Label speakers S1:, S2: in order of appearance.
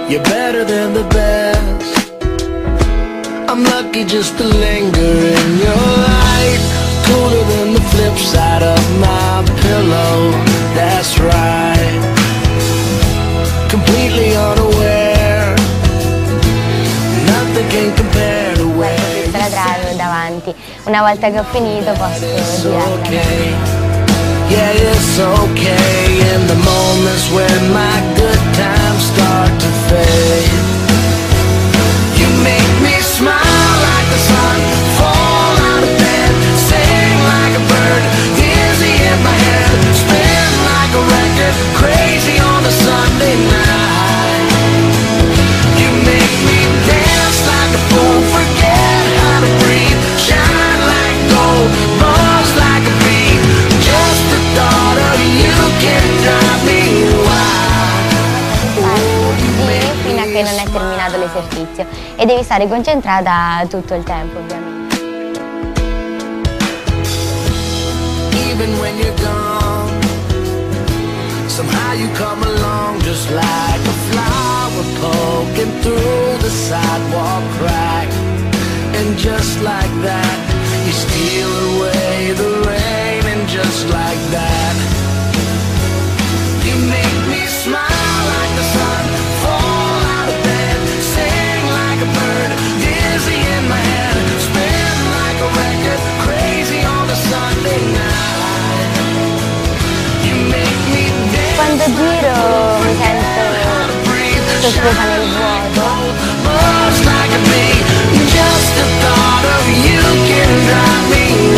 S1: You're better than the best. I'm lucky just to linger in your light. Cooler than the flip side of my pillow. That's right. Completely unaware. Nothing can compare to where
S2: la drive davanti. Una volta che ho finito posso girare.
S1: Yeah, it's okay in the moments when my good times start to fade. You make me smile like the sun, fall out of bed, sing like a bird, dizzy in my head, spin like a record, crazy on a Sunday night. You make me dance like a fool, forget how to breathe, shine like gold, buzz like a bee. Just the thought of you can drive me wild.
S2: Fino a che non è terminato l'esercizio e devi stare concentrata tutto il tempo, ovviamente.
S1: Even when you're gone, somehow you come along just like a flower poking through the sidewalk crack. And just like that, you steal away the rain. And just like that, you make me smile like the sun, fall out of bed, sing like a bird, dizzy in my head, spin like a record, crazy on a Sunday night. You make me dance.
S2: Quando giro mi sento sospesa nel vuoto.
S1: Buzz like a bee, just the thought of you can drive me